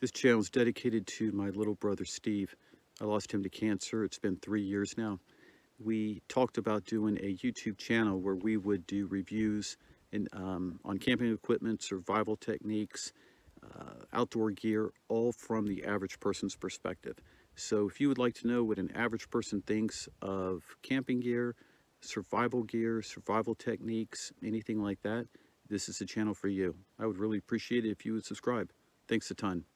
This channel is dedicated to my little brother Steve. I lost him to cancer. It's been 3 years now. We talked about doing a YouTube channel where we would do reviews on camping equipment, survival techniques, outdoor gear, all from the average person's perspective. So if you would like to know what an average person thinks of camping gear, survival techniques, anything like that, this is the channel for you. I would really appreciate it if you would subscribe. Thanks a ton.